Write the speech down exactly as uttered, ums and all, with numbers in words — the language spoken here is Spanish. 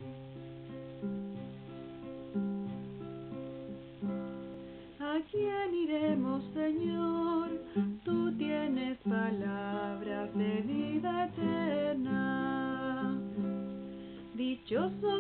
¿A quién iremos, Señor? Tú tienes palabras de vida eterna. Dichoso